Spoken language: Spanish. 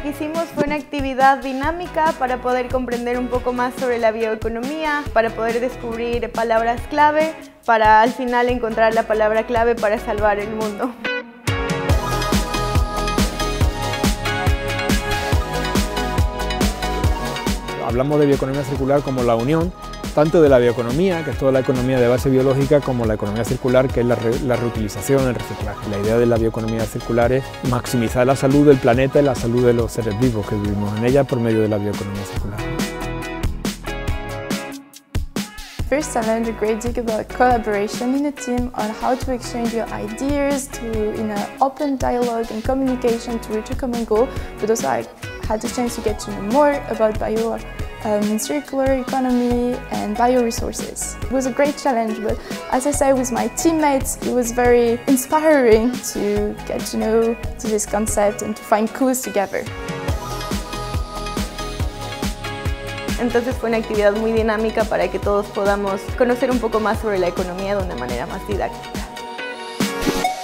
que hicimos fue una actividad dinámica para poder comprender un poco más sobre la bioeconomía, para poder descubrir palabras clave, para al final encontrar la palabra clave para salvar el mundo. Hablamos de bioeconomía circular como la unión tanto de la bioeconomía, que es toda la economía de base biológica, como la economía circular, que es la reutilización, el reciclaje. La idea de la bioeconomía circular es maximizar la salud del planeta y la salud de los seres vivos que vivimos en ella por medio de la bioeconomía circular. First, I learned a great deal about collaboration in a team, on how to exchange your ideas, in an open dialogue and communication to reach a common goal, but also I had the chance to get to know more about circular economy and bioresources. It was a great challenge, but as I said, with my teammates, it was very inspiring to get to know this concept and to find clues together. Entonces fue una actividad muy dinámica para que todos podamos conocer un poco más sobre la economía de una manera más didáctica.